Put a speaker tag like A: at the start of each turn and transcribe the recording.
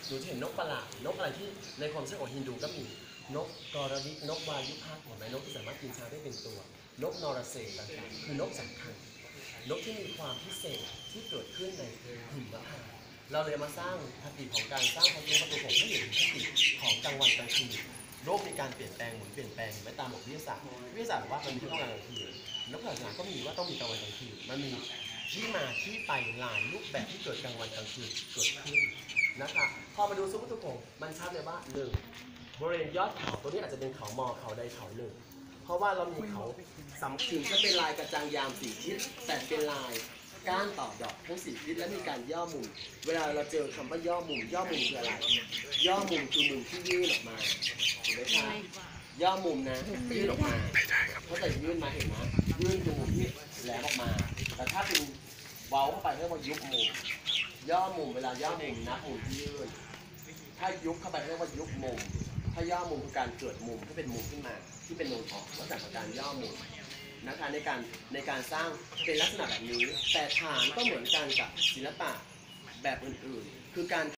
A: หนูจะเห็นนกประหลาดนกอะไรที่ในความเชื่อของฮินดูก็มีนกกรวิกนกวายุพักเห็นไหมนกที่สามารถกินช้างได้เป็นตัวนกนรเสกต่างๆคือนกสำคัญนกที่มีความพิเศษที่เกิดขึ้นในหิมพานต์เราเลยมาสร้างคติของการสร้างพระประตูของให้เห็นคติของกลางวันกลางคืนโลกมีการเปลี่ยนแปลงหมุนเปลี่ยนแปลงไม่ตามหลักวิทยาศาสตร์วิทยาศาสตร์บอกว่ามันมีที่ต้องการกลางคืนนักศาสนาก็มีว่าต้องมีกลางวันกลางคืนมันมีที่มาที่ไปหลายรูปแบบที่เกิดกลางวันกลางคืนเกิดขึ้นนะคะพอมาดูซุ้มประตูโขงมันชัดเลยว่าหนึ่งบริเวณยอดเขาตัวนี้อาจจะเป็นเขามอเขาใดเขาหนึ่งเพราะว่าเรามีเขาสำถึงจะเป็นลายกระจังยามสี่ทิศแต่เป็นลายก้านต่อดอกทั้งสี่ทิศและมีการย่อมุมเวลาเราเจอคำว่าย่อมุมคืออะไรย่อมุมคือมุมที่ยื่นออกมาเห็นไหมคะย่อมุมนะยื่นออกมาถ้าแต่ยื่นมาเห็นนะยื่นคือมุมที่แหลมออกมาแต่ถ้าเป็นเว้าเข้าไปเรียกว่ายุบมุมย่อมุมเวลาย่อมุมนะมุมที่ยื่นถ้ายุบเข้าไปเรียกว่ายุบมุมถ้าย่อมุมคือการเกิดมุมที่เป็นมุมขึ้นมาที่เป็นมุมออกลักษณะของการย่อมุมนะคะในการสร้างเป็นลักษณะแบบนี้แต่ฐานก็เหมือนกันกับศิลปะแบบอื่นๆคือการ